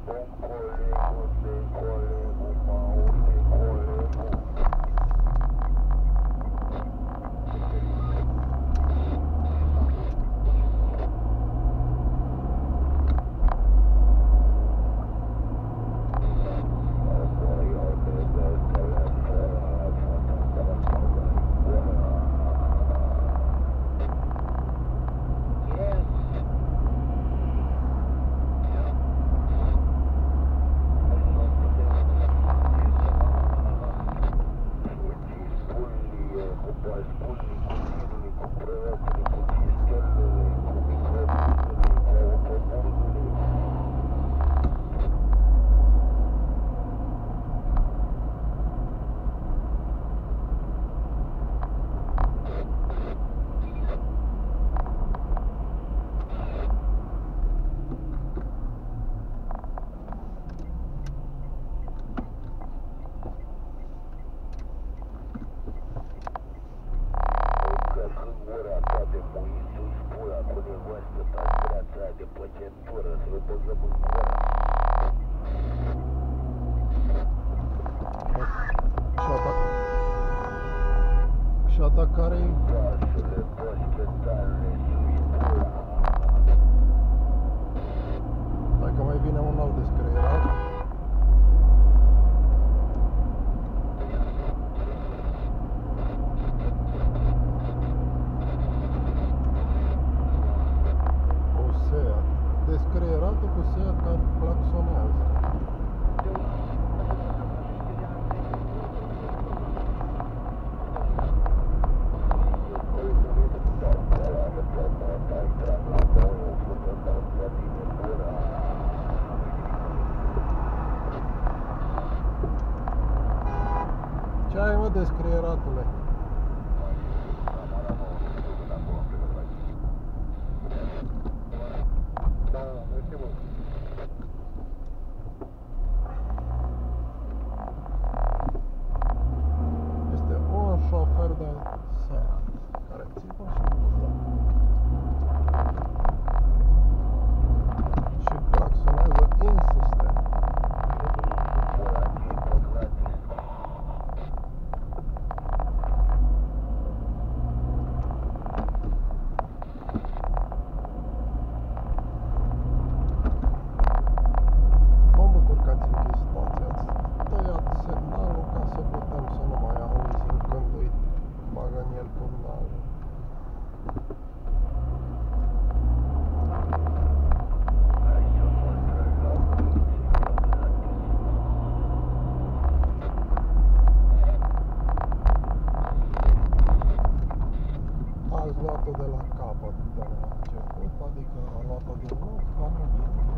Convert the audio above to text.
Și atacare-i dacă mai vine un alt descreierat. Cu Seat. Descreieratul cu Seat care claxonează. Ce ai, mă, descreieratule? Este un șofer de Seat care țipă și mută și claxonează insistent. Mă bucur că ați închis stația, ați tăiat semnalul ca să putem să nu mai auzim când îi bagă în el turnajul. Ați luat-o de la capăt, de la început, adică a luat-o din loc, dar nu din